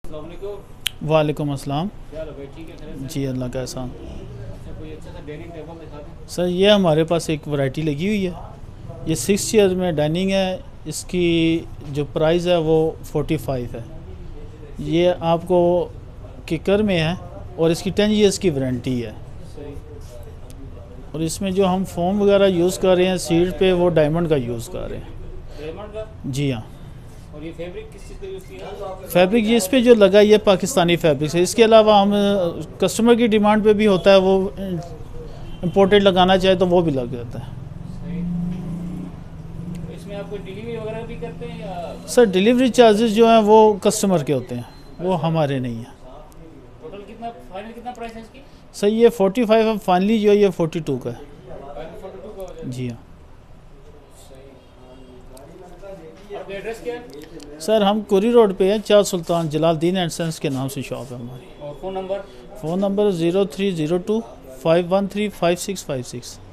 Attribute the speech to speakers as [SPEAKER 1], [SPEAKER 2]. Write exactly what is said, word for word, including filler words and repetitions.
[SPEAKER 1] वालेकुम अस्सलाम। जी अल्लाह का एहसान। सर ये हमारे पास एक वैरायटी लगी हुई है, ये सिक्स चेयर में डाइनिंग है। इसकी जो प्राइस है वो फोर्टी फाइव है। ये आपको किकर में है और इसकी टेन इयर्स की वारंटी है। और इसमें जो हम फोम वगैरह यूज़ कर रहे हैं सीट पे, वो डायमंड का यूज़ कर रहे हैं। जी हाँ।
[SPEAKER 2] और ये फैब्रिक किस चीज़ का यूज़ किया है?
[SPEAKER 1] फैब्रिक ये इस पे जो लगा ये पाकिस्तानी फैब्रिक है। इसके अलावा हम कस्टमर की डिमांड पे भी होता है, वो इम्पोर्टेड लगाना चाहे तो वो भी लग जाता है।
[SPEAKER 2] तो इसमें आप कोई डिलीवरी वगैरह भी करते हैं या?
[SPEAKER 1] सर डिलीवरी चार्जेस जो हैं वो कस्टमर के होते हैं, वो हमारे नहीं हैं।
[SPEAKER 2] टोटल कितना फाइनल कितना प्राइस है इसकी?
[SPEAKER 1] सर ये फोर्टी फाइव है, फाइनली जो है ये फोर्टी टू का है।
[SPEAKER 2] फोर्टी टू का हो जाएगा।
[SPEAKER 1] जी हाँ।
[SPEAKER 2] आपका एड्रेस क्या है?
[SPEAKER 1] सर हम कुरी रोड पे हैं, चार सुल्तान जलालुद्दीन एंड सन्स के नाम से शॉप है हमारी।
[SPEAKER 2] और phone number?
[SPEAKER 1] Phone number zero three zero two five one three five six five six.